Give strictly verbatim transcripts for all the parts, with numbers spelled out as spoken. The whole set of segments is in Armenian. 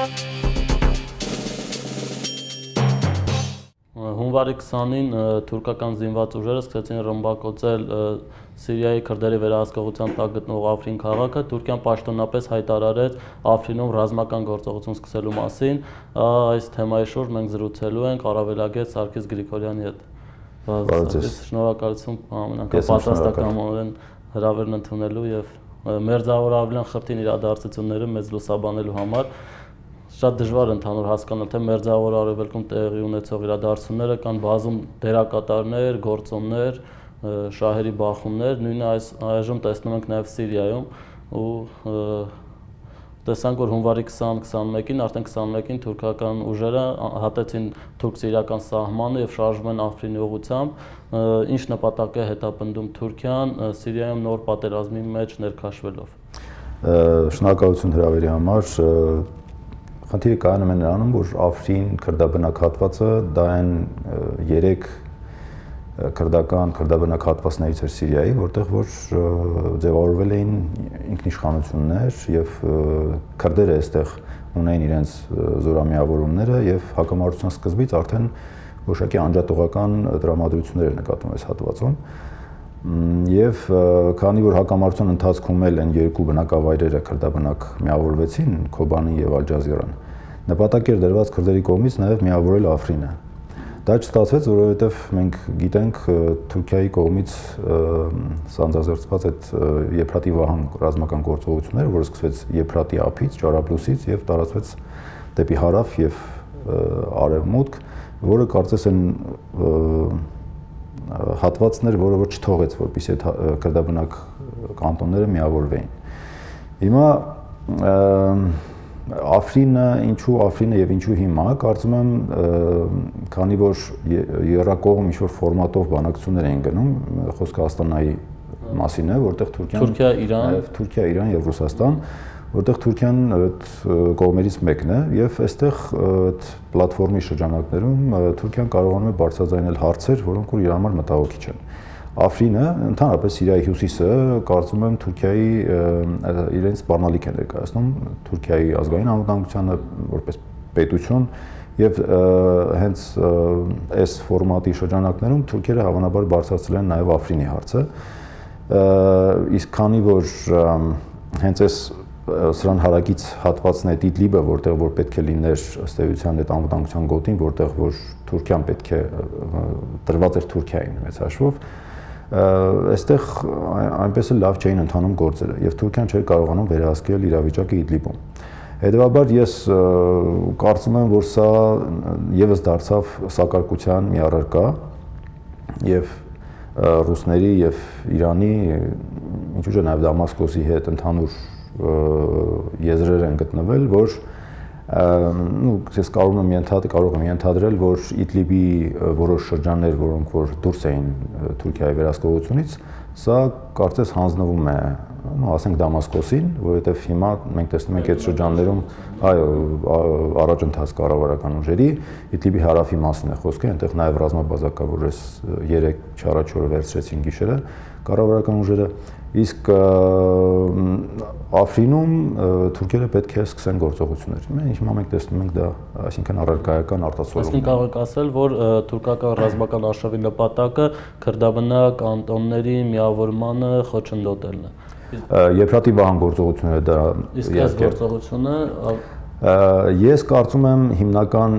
Հունվարի քսանին թուրքական զինված ուժերը սկսեցին ռմբակոծել Սիրիայի քրդերի վերահսկողության տակ գտնող Աֆրին քաղաքը, Թուրքիան պաշտոնապես հայտարարեց Աֆրինում ռազմական գործողություն սկսելու մասին։ Այս թեմայի շուրջ մենք զրուցելու ենք առավելագետ Սարգիս Գրիգորյանի հետ։ Շնորհակալություն ամենակապատասխանատվորեն հրավերն ընդունելու եւ մերձավորավլյան խրտին իրադարձությունները մեզ լուսաբանելու համար։ Շատ դժվար է ընդհանուր հասկանալ, թե մերձավոր արևելքում տեղի ունեցող իրադարձությունները կան բազում դերակատարներ, գործոններ, շահերի բախումներ, նույնը այս այժմ տեսնում ենք նաև Սիրիայում ու տեսանք, որ հունվարի քսան քսանմեկին, արդեն քսանմեկին թուրքական ուժերը հատեցին թուրք-սիրիական սահմանը եւ շարժվում են Աֆրինի ուղղությամբ, ինչ նպատակ է հետապնդում Թուրքիան Սիրիայում նոր պատերազմի մեջ ներքաշվելով։ Շնորհակալություն հրավերի համար։ Խնդիրը կայանում է նրանում, որ Աֆրին քրդաբնակ հատվածը դա են երեք քրդական քրդաբնակ հատվածներից էր Սիրիայի, որտեղ որ ձևավորվել էին ինքնիշխանություններ եւ քրդերը այստեղ ունեին իրենց զորամիավորումները եւ հակամարտության սկզբից արդեն որոշակի անջատողական տրամադրություններ էր նկատվում այս հատվածում։ Եվ քանի որ հակամարտության ընթացքում էլ են երկու բնակավայրերը քրդաբնակ միավորվեցին, Քոբանի եւ Ալ-Ջազիրան, նպատակ էր դրված քրդերի կողմից նաեւ միավորել Աֆրինը։ Դա չստացվեց, որովհետեւ մենք գիտենք Թուրքիայի կողմից սանձազերծված այդ Եփրատի Վահան ռազմական գործողությունները, որը սկսվեց Եփրատի ափից, Ճարաբլուսից եւ տարածվեց դեպի հարավ եւ արևմուտք, որը կարծես են հատվածներ, որը որ չթողեց, որպեսզի այդ քրդաբնակ կանտոնները միավորվեին։ Հիմա Աֆրինը, ինչու Աֆրինը եւ ինչու հիմա, կարծում եմ, քանի որ երրակողմ ինչ-որ ֆորմատով բանակցություններ էին գնում, խոսքը Աստանայի մասին է, որտեղ Թուրքիան, Թուրքիա, Իրան, Թուրքիա, Իրան եւ Ռուսաստան, որտեղ Թուրքիան այդ կողմերից մեկն է եւ այստեղ այդ պլատֆորմի շրջանակներում Թուրքիան կարողանում է բարձրաձայնել հարցեր, որոնք որ իր համար մտահոգիչ են։ Աֆրինը, ընդհանրապես Սիրիայի հյուսիսը, կարծում եմ Թուրքիայի իրենց սպառնալիք է ներկայացնում Թուրքիայի ազգային անվտանգությանը որպես պետություն եւ հենց այս ֆորմատի շրջանակներում թուրքերը հավանաբար բարձրացրել են նաեւ Աֆրինի հարցը։ Իսկ քանի որ հենց այս սրան հարակից հատվածն է Իդլիբը, որտեղ որ պետք է լիներ ըստ էության այդ անվտանգության գոտին, որտեղ որ Թուրքիան պետք է տրված էր Թուրքիային մեծ հաշվով, այստեղ այնպես էլ լավ չէին ընթանում գործերը եւ Թուրքիան չէր կարողանում վերահսկել իրավիճակը Իդլիբում։ Հետևաբար ես կարծում եմ, որ սա եւս դարձավ սակարկության մի առարկա եւ ռուսների եւ Իրանի, ինչու՞ չէ նաեւ Դամասկոսի հետ ընդհանուր եզրեր են գտնվել, որ ու ես կարող եմ ենթադրել, կարող եմ ենթադրել, որ Իդլիբի որոշ շրջաններ, որոնք որ դուրս էին Թուրքիայի վերահսկողությունից, սա կարծես հանձնվում է, ասենք Դամասկոսին, որովհետև հիմա մենք տեսնում ենք այդ շրջաններում, այո, առաջընթաց կառավարական ուժերի, Իդլիբի հարավի մասն է խոսքը, այնտեղ նաև ռազմաբազակավորես երեք չառաջ օրը վերցրեցին գիշերը կառավարական ուժերը, իսկ Աֆրինում թուրքերը պետք է սկսեն գործողություններ։ Հիմա մենք տեսնում ենք դա, այսինքն առարկայական արտացոլում։ Այսինքն կարող եք ասել, որ թուրքական ռազմական արշավի նպատակը քրդաբնակ կանտոնների միավորմանը խոչընդոտելն է։ Եփրատի Վահան գործողությունները դա իսկ այս գործողությունը ես կարծում եմ հիմնական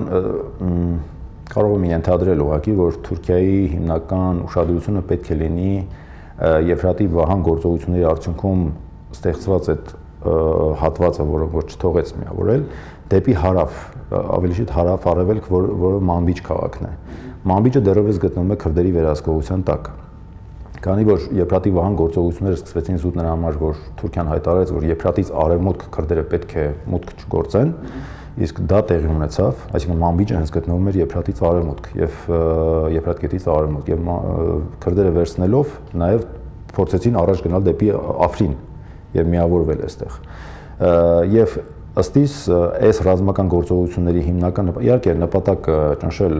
կարող եմ ենթադրել ուղղակի, որ Թուրքիայի հիմնական ուշադրությունը պետք է լինի Եփրատի Վահան գործողությունների արդյունքում ստեղծված այդ հատվածը, որը որ չթողեց միավորել, դեպի հարավ, ավելի շուտ հարավ արևելք, որը Մանբիջ քաղաքն է։ Մանբիջը դեռևս գտնվում է քրդերի վերահսկողության տակ։ Քանի որ Եփրատի Վահան գործողությունները սկսվեցին զուտ նրա համար, որ Թուրքիան հայտարարեց, որ Եփրատից արևմուտք քրդերը պետք է մուտք չգործեն, իսկ դա տեղի ունեցավ, այսինքն Մանբիջը հենց գտնվում էր Եփրատից արևմուտք եւ Եփրատ գետից արևմուտք եւ քրդերը վերցնելով նաեւ փորձեցին առաջ գնալ դեպի Աֆրին եւ միավորվել այստեղ։ Եվ ըստ իս այս ռազմական գործողությունների հիմնական իհարկե նպատակը ճնշել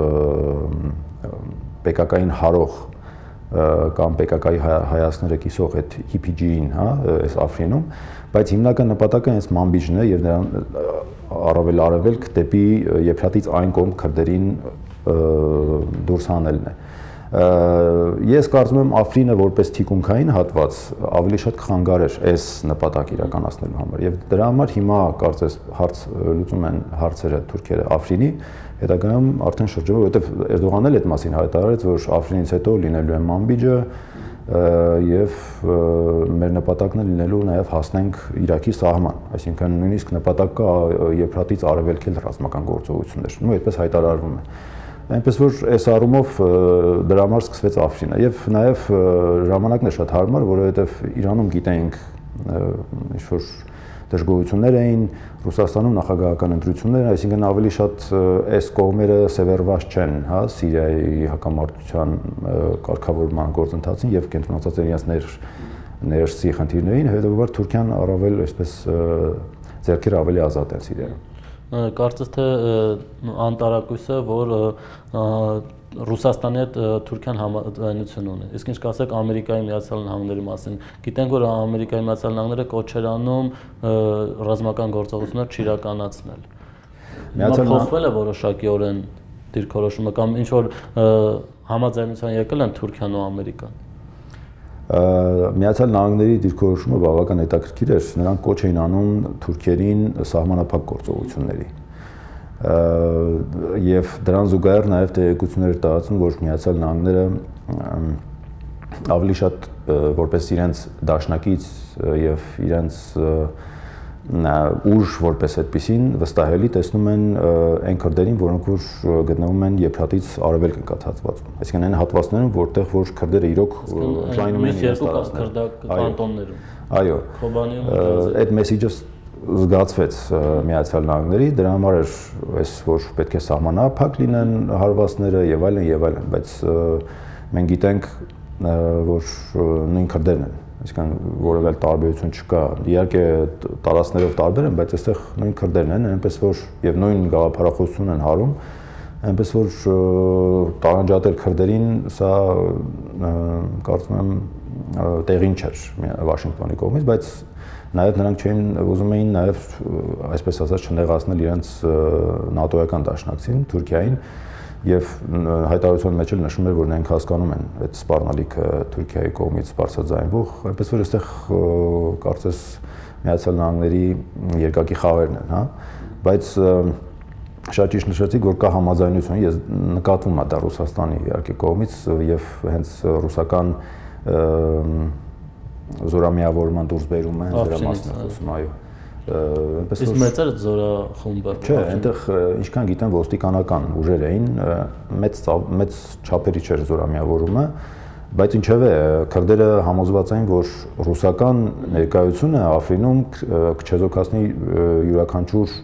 պեկակային հարող կամ պեկակայի հայացքները կիսող այդ ի պի ջի-ին, հա, այս Աֆրինում, բայց հիմնական նպատակը հենց Մանբիջն է եւ նրան առավել արևելք դեպի Եփրատից այն կողմ քրդերին դուրս հանելն է։ Ես կարծում եմ Աֆրինը որպես թիկունքային հատված ավելի շատ կխանգարեր այս նպատակ իրականացնելու համար եւ դրա համար հիմա կարծես հարց լուծում են հարցերը թուրքերը Աֆրինի հետագայում արդեն շրջում որովհետեւ Էրդողանն էլ այդ մասին հայտարարեց որ Աֆրինից հետո լինելու է Մանբիջը եւ մեր նպատակն է լինելու նաեւ հասնենք Իրաքի սահման, այսինքն նույնիսկ նպատակ կա Եփրատից արևելքել ռազմական գործողություններ, ու այդպես հայտարարվում է։ Այնպես որ այս առումով դրա համար սկսվեց Աֆրինը եւ նաեւ ժամանակն է շատ հարմար, որովհետեւ Իրանում գիտենք ինչ որ դժգոհություններ էին, Ռուսաստանում նախագահական ընտրություններ, այսինքն ավելի շատ այս կողմերը սևեռված չեն, հա, Սիրիայի հակամարտության կարգավորման գործընթացին եւ կենտրոնացած են իրենց ներ ներսի խնդիրներին, հետեւաբար Թուրքիան առավել այսպես ձեռքերը ավելի ազատ են Սիրիայում։ Կարծես թե անտարակույս է, որ Ռուսաստանի հետ Թուրքիան համաձայնություն ունի։ Իսկ ինչ կասեք Ամերիկայի Միացյալ Նահանգների մասին։ Գիտենք, որ Ամերիկայի Միացյալ Նահանգները կոչ էր անում ռազմական գործողություններ չիրականացնել։ Միացյալ Փոխվել է որոշակիորեն դիրքորոշումը կամ ինչ որ համաձայնության եկել են Թուրքիան ու Ամերիկան։ Միացյալ Նահանգների դիրքորոշումը բավական հետաքրքիր էր, նրանք կոչ էին անում թուրքերին սահմանափակ գործողությունների։ Եվ դրան զուգահեռ նաև տեղեկություններ տարածում, որ Միացյալ Նահանգները ավելի շատ որպես իրենց դաշնակից եւ իրենց ուժ որպես այդպեսին վստահելի տեսնում են այն քրդերին, որոնք որ գտնվում են Եփրատից արևելք ընկած հատվածում։ Այսինքն այն հատվածներում, որտեղ որ քրդերը իրոք ժայնում են իրենց տարածքներում։ Այո։ Այդ մեսեջը զգացվեց Միացյալ Նահանգների, դրա համար էր այս որ պետք է սահմանափակ լինեն հարվածները եւ այլն եւ այլն, բայց մենք գիտենք որ նույն քրդերն են, այսինքն որևէ տարբերություն չկա։ Իհարկե տարածքներով տարբեր են, բայց այստեղ նույն քրդերն են, այնպես որ եւ նույն գաղափարախոսություն են հարում, այնպես որ տարանջատել քրդերին սա կարծում եմ տեղին չէր Վաշինգտոնի կողմից, բայց նաև նրանք չէին ուզում էին նաև այսպես ասած չնեղացնել իրենց նատոյական դաշնակցին Թուրքիային եւ հայտարարության մեջ էլ նշում էր որ նրանք հասկանում են այդ սպառնալիքը Թուրքիայի կողմից բարձրաձայնվող, այնպես որ այստեղ կարծես Միացյալ Նահանգների երկակի խաղերն են, հա, բայց շատ ճիշտ նշեցիք որ կա համաձայնություն, ես նկատվում եմ դա Ռուսաստանի իհարկե կողմից եւ հենց ռուսական զորամիավորման դուրս բերումը դրա մասին խոսում, այո։ Իսկ մեծեր զորախումբը։ Չէ, այնտեղ ինչքան գիտեմ ոստիկանական ուժեր էին, մեծ մեծ չափերի չէր զորամիավորումը, բայց ինչևէ քրդերը համոզված էին, որ ռուսական ներկայությունը Աֆրինում կչեզոքացնի յուրաքանչյուր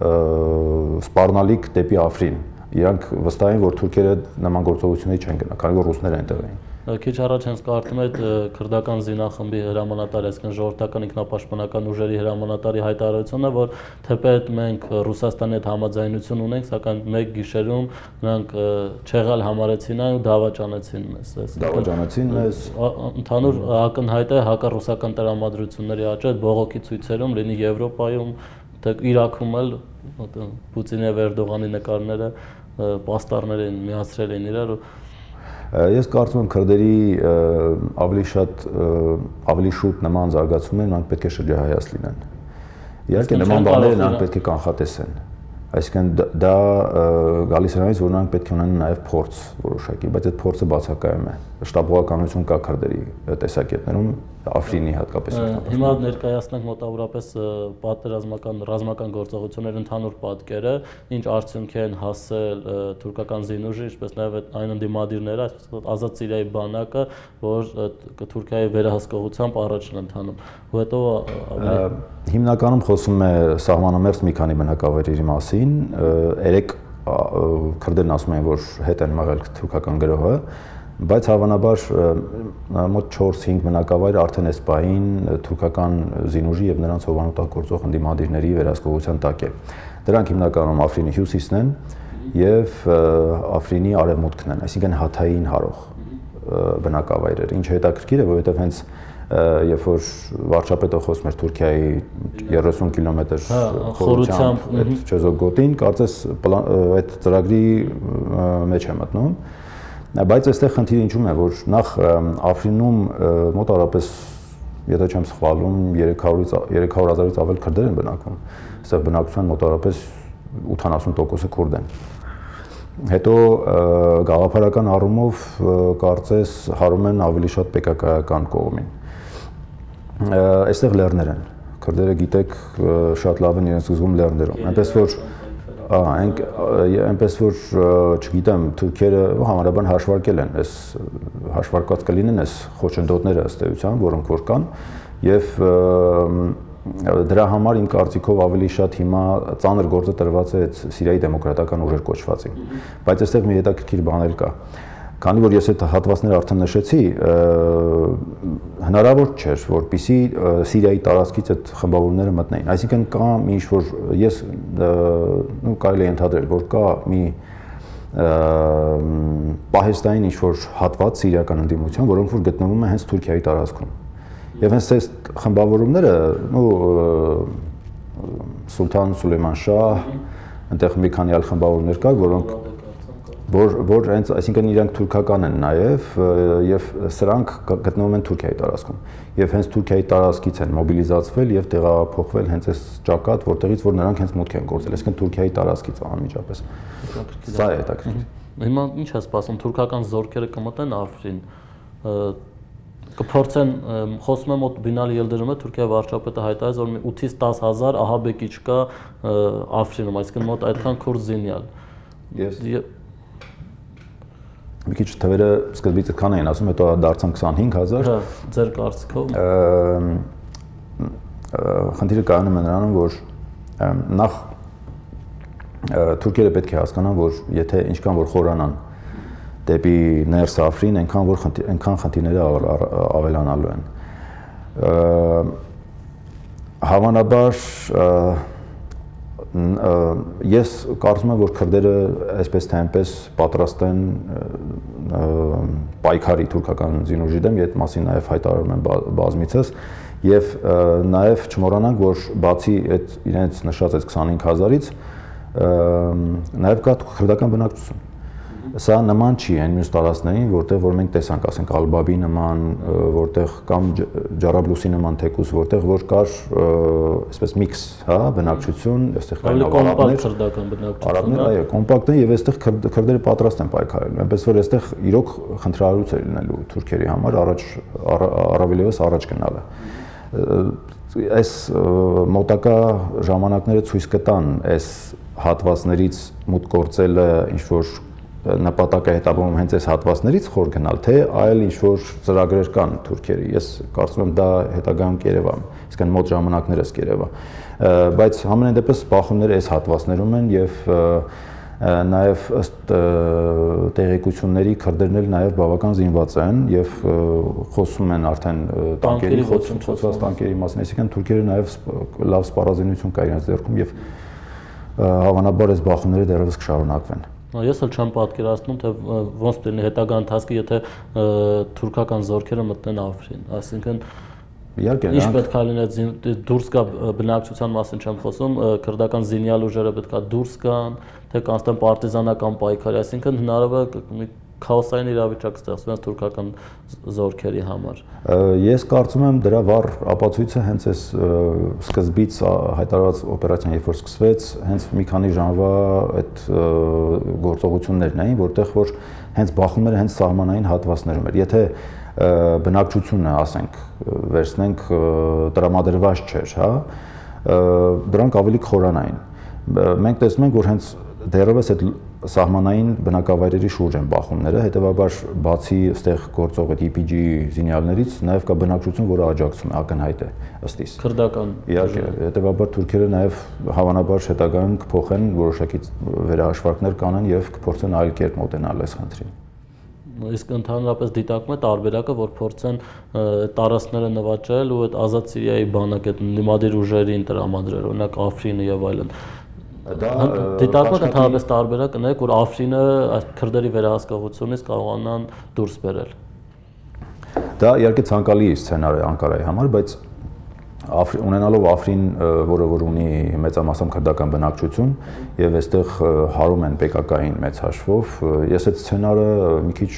սպառնալիք դեպի Աֆրին։ Իրանք վստահ են, որ թուրքերը նման գործողությունների չեն գնա, քանի որ ռուսները այնտեղ էին։ Քիչ առաջ հենց կարդում այդ քրդական զինախմբի հրամանատարի, այսինքն ժողովրդական ինքնապաշտպանական ուժերի հրամանատարի հայտարարությունը, որ թեպետ մենք Ռուսաստանի հետ համաձայնություն ունենք, սակայն մեկ գիշերում նրանք չեղալ համարեցին այն ու դավաճանեցին մեզ։ Դավաճանեցին մեզ։ Ընդհանուր ակնհայտ է հակառուսական տրամադրությունների աճը այդ բողոքի ցույցերում, լինի Եվրոպայում, թե Իրաքում էլ Պուտինի եւ Էրդողանի նկարները պաստառներ են միացրել են իրար։ Ես կարծում եմ քրդերի ավելի շատ ավելի շուտ նման զարգացումներ նրանք պետք է շրջահայաց լինեն։ Իհարկե նման բաները նրանք պետք է կանխատեսեն։ Այսինքն դա գալիս նրանից որ նրանք պետք է ունենան նաև փորձ որոշակի, բայց այդ փորձը բացակայում է։ Շտաբողականություն կա քրդերի տեսակետներում, Աֆրինի հատկապես։ Հիմա ներկայացնենք մոտավորապես պատերազմական ռազմական գործողությունների ընդհանուր պատկերը, ինչ արդյունքի են հասել թուրքական զինուժը, ինչպես նաև այն ընդդիմադիրները, այսպես ազատ Սիրիայի բանակը, որ Թուրքիայի վերահսկողությամբ առաջ են ընթանում։ Ու հետո հիմնականում խոսում է սահմանամերձ մի քանի բնակավայրերի մասին, երեք քրդերն ասում են, որ հետ են մղել թուրքական գրոհը, բայց հավանաբար մոտ չորս-հինգ բնակավայր արդեն այս պահին թուրքական զինուժի եւ նրանց հովանոթ գործող ընդդիմադիրների վերահսկողության տակ է։ Դրանք հիմնականում Աֆրինի հյուսիսն են եւ Աֆրինի արևմուտքն են, այսինքն Հաթային հարող բնակավայրեր, ինչը հետաքրքիր է, որովհետեւ հենց երբ որ վարչապետը խոսում էր Թուրքիայի երեսուն կիլոմետր խորությամբ այդ չեզոգոտին, կարծես այդ ծրագրի մեջ է մտնում, բայց այստեղ խնդիրը ինչու՞մ է, որ նախ Աֆրինում մոտավորապես, եթե չեմ սխալվում, երեք հարյուր հազարից ավել քրդեր են բնակվում, այստեղ բնակչության մոտավորապես ութանասուն տոկոսը քուրդ են։ Հետո գաղափարական առումով կարծես հարում են ավելի շատ պեկակայական կողմին։ Այստեղ լեռներ են, քրդերը գիտեք շատ լավ են իրենց զգում լեռներում, այնպես որ այնպես որ չգիտեմ, թուրքերը համարաբան հաշվարկել են, այս հաշվարկված կլինեն այս խոչընդոտները ըստ էության, որոնք որ կան, եւ դրա համար իմ կարծիքով ավելի շատ հիմա ծանր գործը տրված է այդ Սիրիայի դեմոկրատական ուժեր կոչվածի, բայց այստեղ մի հետաքրքիր բան էլ կա։ Քանի որ ես այդ հատվածները արդեն նշեցի, հնարավոր չէր, որպեսզի Սիրիայի տարածքից այդ խմբավորումները մտնեին։ Այսինքն կա մի ինչ-որ ես ու կարելի է ընդհանրել, որ կա մի պահեստային ինչ-որ հատված սիրիական ընդդիմության, որոնք որ գտնվում են հենց Թուրքիայի տարածքում։ Եվ հենց այս խմբավորումները, ու Սուլթան Սուլեյման Շահ, այնտեղ մի քանի այլ խմբավորումներ կա, որոնք որ որ հենց այսինքն իրենք թուրքական են նաև եւ սրանք գտնվում են Թուրքիայի տարածքում եւ հենց Թուրքիայի տարածքից են մոբիլիզացվել եւ տեղափոխվել հենց այս ճակատ, որտեղից որ նրանք հենց մուտք են գործել, այսինքն Թուրքիայի տարածքից անմիջապես։ Սա է հետաքրքիր։ Հիմա ինչ է սպասում, թուրքական զորքերը կմտնեն Աֆրին, կփորձեն, խոսում եմ մոտ Բինալի Ելդերումը, Թուրքիա վարչապետը հայտարարեց, որ ութից տաս հազար ահաբեկիչ կա Աֆրինում, այսինքն մոտ այդքան քուրդ զինյալ։ Ես մի քիչ թվերը սկզբից քան էին ասում, հետո դարձան քսանհինգ հազար։ Հա, ձեր կարծիքով։ Խնդիրը կայանում է նրանում, որ նախ թուրքերը պետք է հասկանան, որ եթե ինչքան որ խորանան դեպի ներս Աֆրին, այնքան որ այնքան խնդիրները ավելանալու են։ Հավանաբար ես կարծում եմ, որ քրդերը այսպես թե այնպես պատրաստ են պայքարի թուրքական զինուժի դեմ, այդ մասին նաև հայտարարում են բազմիցս, եւ նաև չմոռանանք, որ բացի այդ իրենց նշած այդ քսանհինգ հազարից նաև կա քրդական բնակչություն։ Սա նման չի այն մյուս տարածքներին, որտեղ որ մենք տեսանք, ասենք Ալ-Բաբի նման, որտեղ կամ Ջարաբլուսի նման թեկուս, որտեղ որ կար այսպես միքս, հա, բնակչություն, այստեղ կային արաբներ, արաբներ, այո, կոմպակտ են եւ այստեղ քրդերը պատրաստ են պայքարելու, այնպես որ այստեղ իրոք խնդրահարույց է լինելու թուրքերի համար առաջ առավելևս առաջ գնալը։ Այս մոտակա ժամանակները ցույց կտան այս հատվածներից մուտք գործելը ինչ որ նպատակը հետապնդում հենց այս հատվածներից խոր գնալ, թե այլ ինչ-որ ծրագրեր կան թուրքերի, ես կարծում եմ դա հետագայում կերևա, իսկն մոտ ժամանակներս կերևա, բայց համենայն դեպս բախումները այս հատվածներում են եւ նաեւ ըստ տեղեկությունների քրդերն էլ նաեւ բավական զինված են եւ խոսում են արդեն տանկերի խոցված տանկերի մասին, այսինքն թուրքերը նաեւ լավ սպառազինություն կա իրենց ձեռքում եւ հավանաբար այս բախումները դեռևս կշարունակվեն։ Ես էլ չեմ պատկերացնում, թե ոնց լինի հետագա ընթացքը, եթե թուրքական զորքերը մտնեն Աֆրին, այսինքն ինչ պետք է լինի, դուրս գա բնակչության մասին չեմ խոսում, քրդական զինյալ ուժերը պետք է դուրս գան, թե կանցնեն պարտիզանական պայքարի, այսինքն հնարավոր է քաոսային իրավիճակ ստեղծվի թուրքական զորքերի համար։ Ես կարծում եմ դրա վառ ապացույցը հենց այս սկզբից հայտարարված օպերացիան, երբ որ սկսվեց, հենց մի քանի ժամվա այդ գործողություններն էին, որտեղ որ հենց բախումները հենց սահմանային հատվածներում էր։ Եթե բնակչությունը, ասենք, վերցնենք տրամադրված չէր, հա, դրանք ավելի խորանային։ Մենք տեսնում ենք, որ հենց դեռևս այդ սահմանային բնակավայրերի շուրջ են բախումները, հետևաբար բացի այստեղ գործող այդ ի պի ջի զինյալներից նաև կա բնակչություն, որը աջակցում է, ակնհայտ է ըստ իս։ Քրդական։ Իհարկե, հետևաբար թուրքերը նաև հավանաբար հետագայում կփոխեն որոշակի վերահաշվարկներ կանեն եւ կփորձեն այլ կերպ մոտենալ այս խնդրին։ Իսկ ընդհանրապես դիտակում է տարբերակը, որ փորձեն տարածքները նվաճել ու այդ ազատ Սիրիայի բանակ այդ նիմադիր ուժերին տրամադրել, օրինակ Աֆրինը եւ այլն։ Դիտարկում ընդհանրապես տարբերակ ունենք, որ Աֆրինը այս քրդերի վերահսկողությունից կարողանան դուրս բերել։ Դա իհարկե ցանկալի սցենար է Անկարայի համար, բայց ունենալով Աֆրին, որը որ ունի մեծամասամբ քրդական բնակչություն եւ այստեղ հարում են պեկակային մեծ հաշվով, ես այդ սցենարը մի քիչ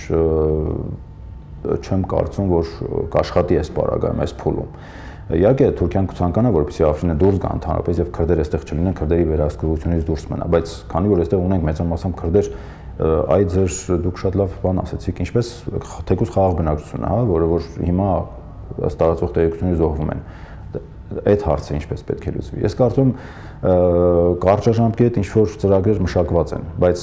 չեմ կարծում, որ կաշխատի այս պարագայում, այս փուլում։ Իհարկե Թուրքիան կցանկանա, որպեսզի Աֆրինը դուրս գա ընդհանրապես եւ քրդերը այստեղ չլինեն, քրդերի վերահսկողությունից դուրս մնա, բայց քանի որ այստեղ ունենք մեծամասամբ քրդեր, այ ձեր դուք շատ լավ բան ասացիք, ինչպես թեկուզ խաղաղ բնակչությունը, հա, որը որ հիմա ըստ տարածող տեղեկությունների զոհվում են։ Այդ հարցը ինչպես պետք է լուծվի։ Ես կարծում եմ կարճաժամկետ ինչ որ ծրագրեր մշակված են, բայց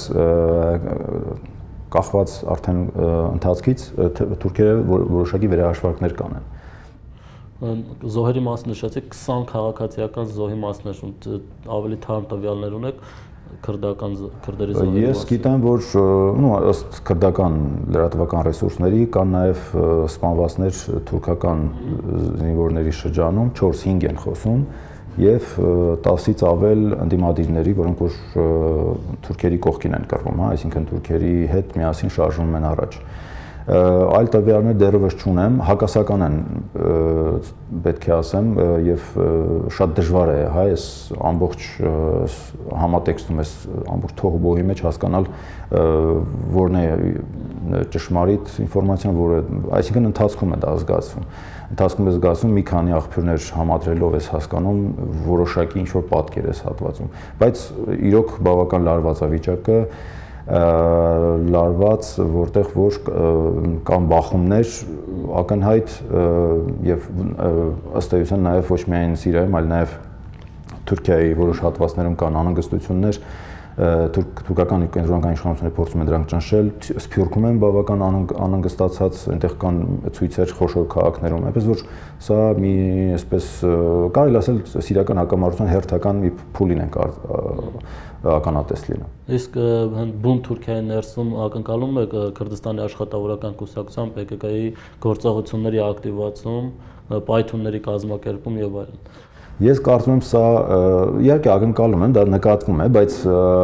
կախված արդեն ընթացքից թուրքերը որոշակի վերահաշվարկներ կանեն։ Զոհերի մասը նշեցիք, քսան քաղաքացիական զոհի մասն է, ավելի թարմ տվյալներ ունեք քրդական քրդերի զոհերի մասին։ Ես գիտեմ, որ նո ըստ քրդական լրատվական ռեսուրսների կան նաև սպանվածներ թուրքական զինվորների շրջանում չորս հինգ են խոսում եւ տասից ավել ընդդիմադիրների, որոնք որ թուրքերի կողքին են կռվում, հա, այսինքն թուրքերի հետ միասին շարժվում են առաջ։ Այլ տվյալներ դեռևս չունեմ, հակասական են պետք է ասեմ եւ շատ դժվար է, հա, այս ամբողջ համատեքստում այս ամբողջ թողբողի մեջ հասկանալ որն է ճշմարիտ ինֆորմացիան, որը այսինքն ընթացքում է դա զգացվում։ Ընթացքում է զգացվում մի քանի աղբյուրներ համադրելով ես հասկանում որոշակի ինչ որ պատկեր է հատվածում, բայց իրոք բավական լարված է վիճակը, լարված, որտեղ որ կան բախումներ ակնհայտ եւ ըստ էության նաեւ ոչ միայն Սիրիայում, այլ նաեւ Թուրքիայի որոշ հատվածներում կան անհանգստություններ, թուրքական կենտրոնական իշխանությունները փորձում են դրանք ճնշել, Սփյուռքում են բավական անհանգստացած, այնտեղ կան ցույցեր խոշոր քաղաքներում, այնպես որ սա մի այսպես կարելի ասել սիրիական հակամարտության հերթական մի փուլին են ականատես լինում։ Իսկ բուն Թուրքիայի ներսում ակնկալում եք Քրդստանի աշխատավորական կուսակցության Պե Կե Կայի գործողությունների ակտիվացում, պայթունների կազմակերպում եւ այլն։ Ես կարծում եմ սա իհարկե ակնկալում եմ, դա նկատվում է, բայց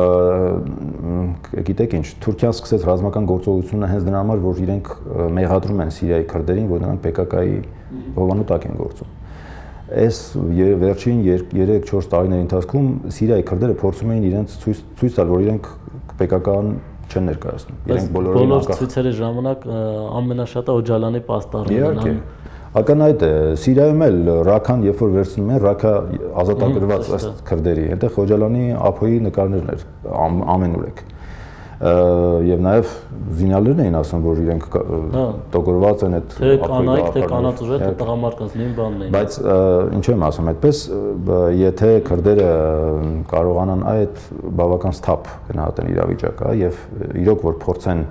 գիտեք ինչ, Թուրքիան սկսեց ռազմական գործողությունը հենց դրա համար, որ իրենք մեղադրում են Սիրիայի քրդերին, որ նրանք Պե Կե Կայի հովանու տակ են գործում։ Այս վերջին երեք չորս տարիների ընթացքում Սիրիայի քրդերը փորձում էին իրենց ցույց տալ, որ իրենք Պե Կե Կան չեն ներկայացնում։ Իրենք բոլորին բոլոր ցույցերի ժամանակ ամենաշատը Օջալանի պաստառներն են։ Ակնհայտ է, Սիրիայում էլ Ռաքան երբ որ վերցնում են, Ռաքա ազատագրված ըստ քրդերի, այնտեղ Օջալանի ափոյի նկարներն էր ամենուրեք։ Եվ նաև զինյալներն էին ասում, որ իրենք տոգորված են այդ թե կանայք, թե կանանց ուժը, թե տղամարդկանց նույն բանն էին։ Բայց ինչ եմ ասում, այդպես եթե քրդերը կարողանան այդ բավական սթափ գնահատեն իրավիճակը եւ իրոք որ փորձեն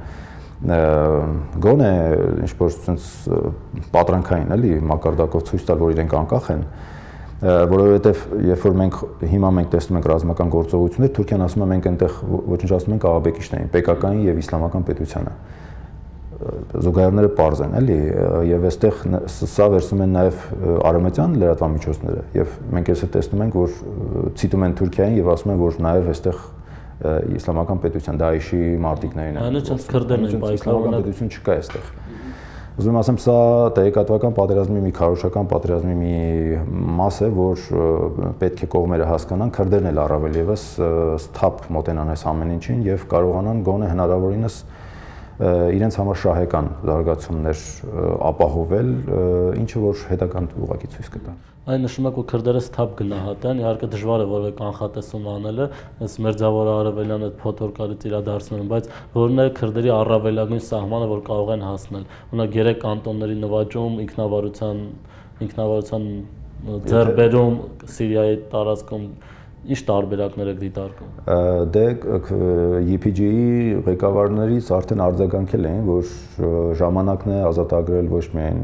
գոնե ինչ-որ sense պատրանքային էլի մակարդակով ցույց տալ, որ իրենք անկախ են, որովհետև երբ որ մենք հիմա մենք տեսնում ենք ռազմական գործողություններ, Թուրքիան ասում է մենք այնտեղ ոչնչացնում ենք աղաբեկիչներին, Պե Կե Կային եւ իսլամական պետությանը։ Զուգահեռները պարզ են, էլի, եւ այստեղ սա վերցնում են նաեւ արևմտյան լրատվամիջոցները եւ մենք այսօր տեսնում ենք, որ ցիտում են Թուրքիային եւ ասում են, որ նաեւ այստեղ իսլամական պետության Դաիշի մարտիկներին են։ Այնինչ քրդերն են պայքարում, պետություն չկա այստեղ։ Ուզում եմ ասեմ, սա տեղեկատվական պատերազմի մի քարոզչական պատերազմի մի մաս է, որ պետք է կողմերը հասկանան, քրդերն էլ առավել եւս սթափ մոտենան այս ամեն ինչին եւ կարողանան գոնե հնարավորինս իրենց համար շահեկան զարգացումներ ապահովել, ինչը որ հետագան ուղղակի ցույց կտա։ Այն նշում է, որ քրդերը սթափ գնահատեն, իհարկե դժվար է որևէ կանխատեսում անելը, այս մերձավոր արևելյան այդ փոթորկալից իրադարձներում, բայց որն է քրդերի առավելագույն սահմանը, որ կարող են հասնել։ Օրինակ երեք կանտոնների նվաճում, ինքնավարության ինքնավարության ձեռբերում Սիրիայի տարածքում ինչ տարբերակներ եք դիտարկում։ Դե Յ Փ Ջ-ի ղեկավարներից արդեն արձագանքել էին, որ ժամանակն է ազատագրել ոչ միայն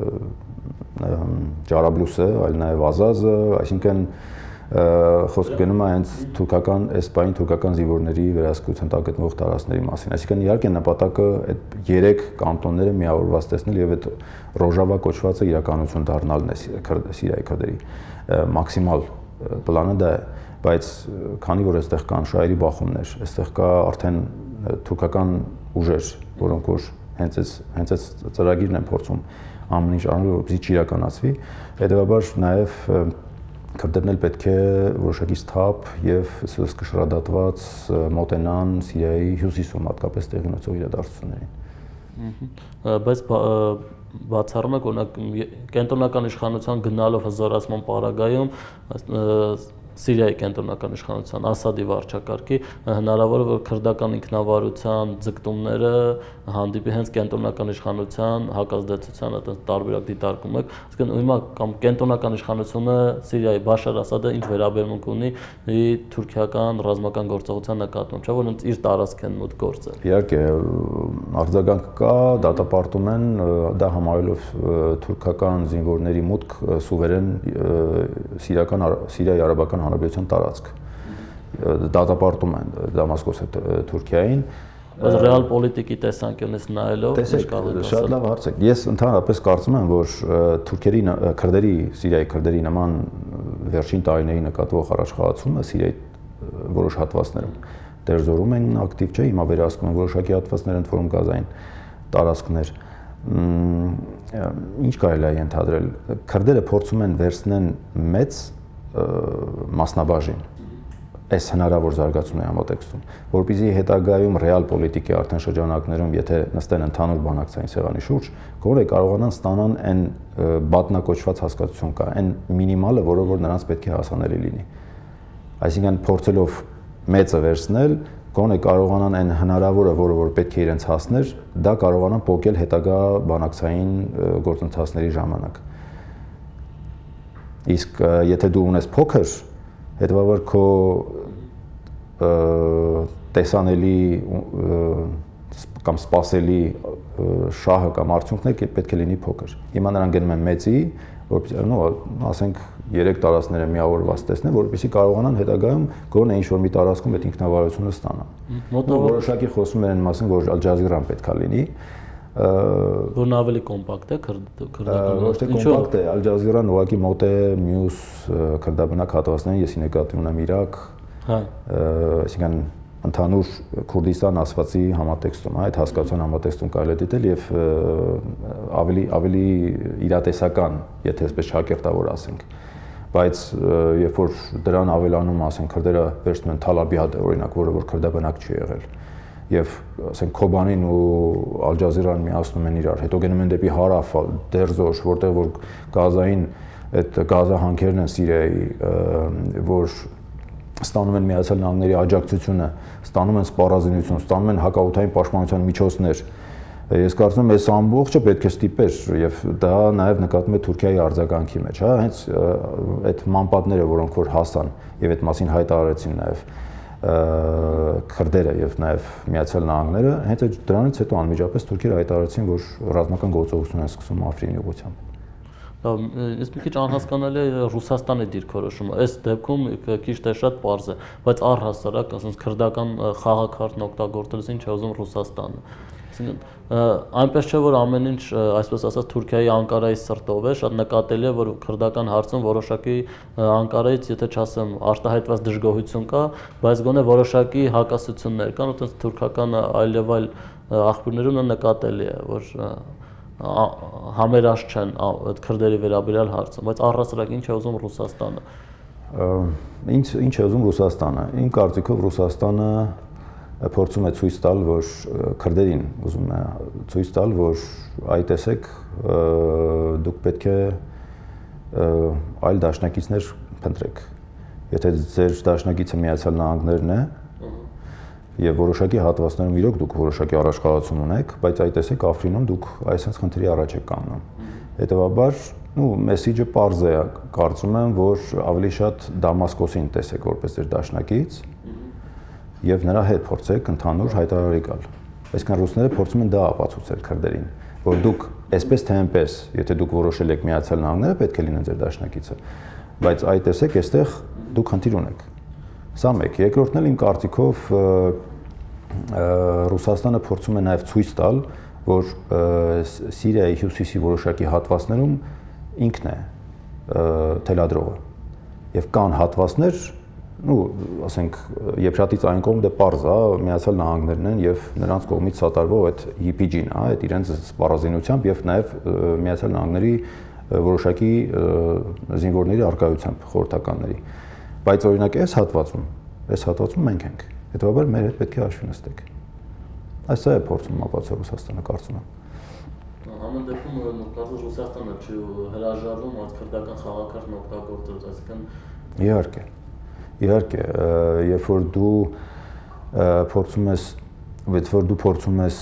Ջարաբլուսը, այլ նաև Ազազը, այսինքն խոսքը գնում է հենց թուրքական էսպային թուրքական զինվորների վերահսկողության տակ գտնվող տարածքների մասին։ Այսինքն իհարկե նպատակը այդ երեք կանտոնները միավորված տեսնել եւ այդ Ռոժավա կոչվածը իրականություն դառնալն է Սիրիայի քրդերի մաքսիմալ պլանը դա է, բայց քանի որ այստեղ կան շահերի բախումներ, այստեղ կա արդեն թուրքական ուժեր, որոնք որ հենց այս հենց այս ծրագիրն են փորձում ամեն ինչ անում, որպեսզի չիրականացվի։ Հետևաբար նաև քրդերն էլ պետք է որոշակի սթափ եւ սկշռադատված մոտենան Սիրիայի հյուսիսում հատկապես տեղի ունեցող իրադարձություններին։ Բայց բացառում եք օրինակ կենտրոնական իշխանության գնալով հզորացման պարագայում Սիրիայի կենտրոնական իշխանության Ասադի վարչակարգի հնարավոր է որ քրդական ինքնավարության ձգտումները հանդիպի հենց կենտրոնական իշխանության հակազդեցության այդպես տարբերակ դիտարկում եք, այսինքն հիմա կամ կենտրոնական իշխանությունը Սիրիայի Բաշար Ասադը ինչ վերաբերմունք ունի թուրքիական ռազմական գործողության նկատմամբ, չէ՞ որ իր տարածք են մուտք գործել։ Իհարկե արձագանք կա, դատապարտում են դա համարելով թուրքական զինվորների մուտք սուվերեն սիրիական Սիրիայի արաբական հանրապետության տարածք դատապարտում են Դամասկոս Թուրքիային բայց ռեալ պոլիտիկի տեսանկյունից նայելով շատ լավ հարց է ես ընդհանրապես կարծում եմ որ թուրքերի քրդերի Սիրիայի քրդերի նման վերջին տարիների նկատվող առաջխաղացումը Սիրիայի որոշ հատվածներում դերձորում են ակտիվ չէ հիմա վերահսկում են որոշակի հատվածներ ընդ որում գազային տարածքներ ինչ կարելի է ենթադրել քրդերը փորձում են վերցնեն մեծ մասնաբաժին այս հնարավոր զարգացումների համատեքստում, որպեսզի հետագայում ռեալ պոլիտիկի արդեն շրջանակներում, եթե նստեն ընդհանուր բանակցային սեղանի շուրջ, գոնե կարողանան ստանան այն բատնակոչված հասկացություն կա, այն մինիմալը, որը որ նրանց պետք է հասանելի լինի։ Այսինքն փորձելով մեծը վերցնել, գոնե կարողանան այն հնարավորը, որը որ պետք է իրենց հասներ, դա կարողանան փոկել հետագա բանակցային գործընթացների ժամանակ։ Իսկ եթե դու ունես փոքր, հետևաբար քո տեսանելի կամ սպասելի շահը կամ արդյունքները պետք է լինի փոքր։ Հիմա նրանք գնում են մեծի, որպեսզի նո, ասենք երեք տարածքները միավորված տեսնեն, որպեսզի կարողանան հետագայում գոնե ինչ-որ մի տարածքում այդ ինքնավարությունը ստանան։ Որոշակի խոսում են այն մասին, որ Ալ Ջազիրան պետք է լինի, որն ավելի կոմպակտ է քրդական ոչ թե կոմպակտ է Ալ Ջազիրան ուղղակի մոտ է մյուս քրդաբնակ հատվածներին ես նկատի ունեմ Իրաք հա այսինքն ընդհանուր Քուրդիստան ասվածի համատեքստում այդ հասկացության համատեքստում կարելի է դիտել եւ ավելի ավելի իրատեսական եթե այսպես շակերտավոր ասենք բայց երբ որ դրան ավելանում ասենք քրդերը վերցնում են Թալաբիադը օրինակ որը որ քրդաբնակ չի եղել եւ ասենք Քոբանին ու Ալ Ջազիրան միացնում են իրար, հետո գնում են դեպի հարավ, Դերզոշ, որտեղ որ գազային այդ գազահանքերն են Սիրիայի, որ ստանում են Միացյալ Նահանգների աջակցությունը, ստանում են սպառազինություն, ստանում են հակաօդային պաշտպանության միջոցներ։ Ես կարծում եմ, այս ամբողջը պետք է ստիպեր եւ դա նաեւ նկատվում է Թուրքիայի արձագանքի մեջ, հա, հենց այդ մանպատները, որոնք որ հասան եւ այդ մասին հայտարարեցին նաեւ քրդերը եւ նաեւ Միացյալ Նահանգները հենց այդ դրանից հետո անմիջապես թուրքերը հայտարարեցին որ ռազմական գործողություն են սկսում Աֆրինի ուղղությամբ։ Դա ես մի քիչ անհասկանալի է Ռուսաստանի դիրքորոշումը։ Այս դեպքում քիչ թե շատ պարզ է, բայց առհասարակ ասենք քրդական խաղաքարտն օգտագործելիս ինչ է ուզում Ռուսաստանը։ Այնպես չէ որ ամեն ինչ այսպես ասած Թուրքիայի Անկարայի սրտով է, շատ նկատելի է որ քրդական հարցում որոշակի Անկարայից եթե չասեմ արտահայտված դժգոհություն կա, բայց գոնե որոշակի հակասություններ կան, ու այդպես թուրքական այլ եւ այլ աղբյուրներում նկատելի է որ համերաշխ չեն այդ քրդերի վերաբերյալ հարցում, բայց առհասարակ ինչ է ուզում Ռուսաստանը։ Ինչ ինչ է ուզում Ռուսաստանը։ Իմ կարծիքով Ռուսաստանը փորձում է ցույց տալ, որ քրդերին ուզում է ցույց տալ, որ այ տեսեք դուք պետք է այլ դաշնակիցներ փնտրեք։ Եթե ձեր դաշնակիցը Միացյալ Նահանգներն է, եւ որոշակի հատվածներում իրոք դուք որոշակի առաջխաղացում ունեք, բայց այ տեսեք Աֆրինում դուք այսպես խնդրի առաջ եք կանգնում։ Հետևաբար, նու մեսեջը པարզ է, կարծում եմ, որ ավելի շատ Դամասկոսին տեսեք որպես ձեր դաշնակից եւ նրա հետ փորձեք ընդհանուր հայտարարի գալ։ Այսինքն ռուսները փորձում են դա ապացուցել քրդերին, որ դուք այսպես թե այնպես, եթե դուք որոշել եք Միացյալ Նահանգները, պետք է լինեն ձեր դաշնակիցը, բայց այ տեսեք, այստեղ դուք խնդիր ունեք։ Սա մեկ, երկրորդն էլ իմ կարծիքով Ռուսաստանը փորձում է նաև ցույց տալ, որ Սիրիայի հյուսիսի որոշակի հատվածներում ինքն է թելադրողը։ Եվ կան հատվածներ, ու ասենք Եփրատից այն կողմ դե պարզ է, Միացյալ Նահանգներն են եւ նրանց կողմից սատարվող այդ հիպիջին, հա, այդ իրենց սպառազինությամբ եւ նաեւ Միացյալ Նահանգների որոշակի զինվորների արկայությամբ խորհրդականների։ Բայց օրինակ այս հատվածում, այս հատվածում մենք ենք։ Հետևաբար մեր հետ պետք է հաշվի նստեք։ Այսա է փորձում ապացուցել Ռուսաստանը, կարծում եմ։ Ամեն դեպքում կարծես Ռուսաստանը չի հրաժարվում այդ քրդական խաղակարգն օգտագործել, այսինքն Իհարկե, իհարկե, երբ որ դու փորձում ես, երբ որ դու փորձում ես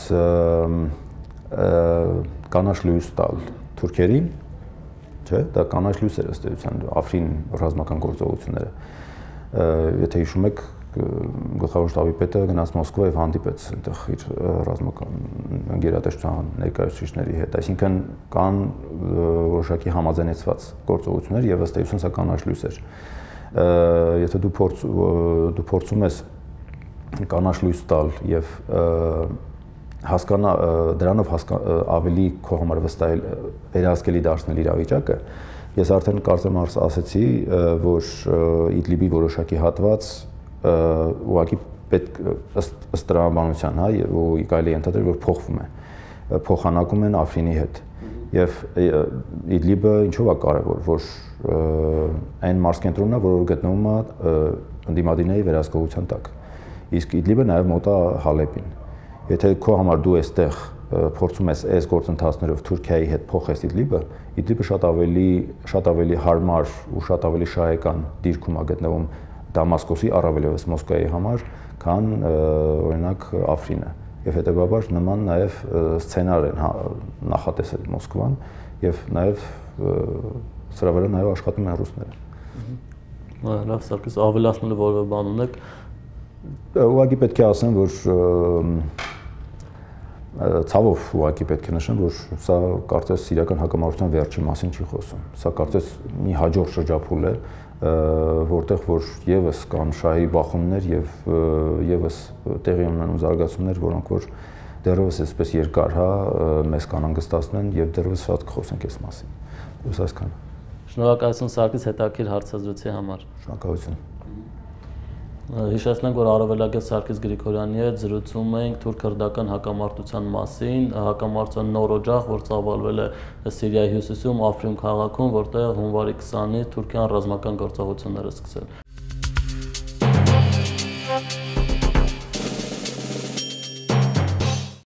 կանաչ լույս տալ թուրքերին, չէ, դա կանաչ լույս էր ըստ էության Աֆրին ռազմական գործողությունները։ Եթե հիշում եք, գլխավոր շտաբի պետը գնաց Մոսկվա եւ հանդիպեց այնտեղ իր ռազմական գերատեսչության ներկայացուցիչների հետ, այսինքն կան որոշակի համաձայնեցված գործողություններ եւ ըստ էության սա կանաչ լույս էր։ Եթե դու փորձ դու փորձում ես կանաչ լույս տալ եւ հասկանա դրանով ավելի քո համար վստահել վերահսկելի դարձնել իրավիճակը, ես արդեն կարծեմ ասացի, որ Իդլիբի որոշակի հատված ուղղակի պետք ըստ տրամաբանության, հա, ու կարելի է ընդհանրել, որ փոխվում է, փոխանակում են Աֆրինի հետ։ Եվ Իդլիբը ինչով է կարևոր, որ այն մարզկենտրոնն է, որը գտնվում է ընդդիմադիրների վերահսկողության տակ։ Իսկ Իդլիբը նաև մոտ է Հալեպին։ Եթե քո համար դու այստեղ փորձում ես այս գործընթացներով Թուրքիայի հետ փոխես Իդլիբը, Իդլիբը շատ ավելի շատ ավելի հարմար ու շատ ավելի շահեկան դիրքում է գտնվում Դամասկոսի, առավել ևս Մոսկվայի համար, քան օրինակ Աֆրինը։ Եվ հետեւաբար նման նաև սցենար են նախատեսել Մոսկվան եւ նաև սրա վրա նաև աշխատում են ռուսները։ Լավ, Սարգիս, ավելացնելու որևէ բան ունեք։ Ուղղակի պետք է ասեմ, որ ցավով ուղղակի պետք է նշեմ, որ սա կարծես իրական հակամարտության վերջի մասին չի խոսում։ Սա կարծես մի հաջորդ շրջափուլ է, որտեղ որ եւս կան շահերի բախումներ եւ եւս տեղի ունենալու զարգացումներ, որոնք որ դեռևս այսպես երկար, հա, մեզ կանհանգստացնեն եւ դեռևս շատ կխոսենք այս մասին։ Ուրս այսքան։ Շնորհակալություն Սարգիս հետաքրքիր հարցազրույցի համար։ Շնորհակալություն։ Հիշեցնենք, որ Արևելագետ Սարգիս Գրիգորյանի հետ զրուցում ենք թուրք-քրդական հակամարտության մասին, հակամարտության նոր օջախ, որ ծավալվել է Սիրիայի հյուսիսում, Աֆրին քաղաքում, որտեղ հունվարի քսանից Թուրքիան ռազմական գործողություններ է սկսել։